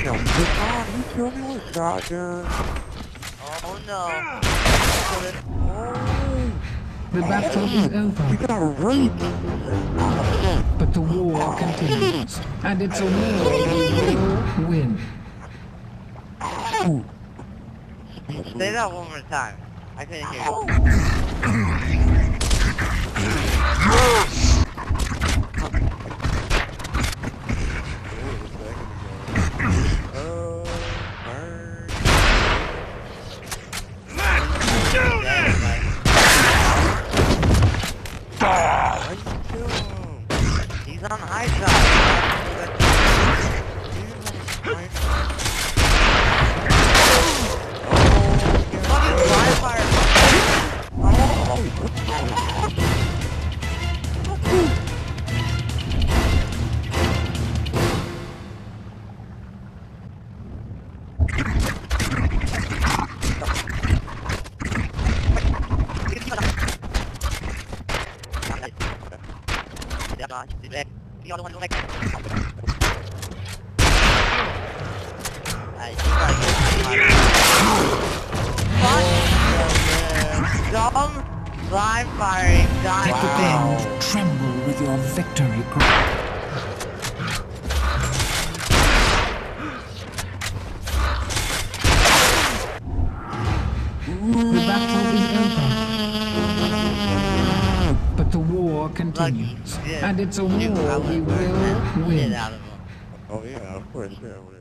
He killed me with shotgun. Oh no. The battle is over. You got raped. But the war continues. And it's a war we will win. Say that one more time. I couldn't hear you. He's on high side. Fucking live fire. Dumb live firing. Let the band tremble with your victory cry. The battle is over. But the war continues. And it's a war we will win. Oh yeah, of course, yeah.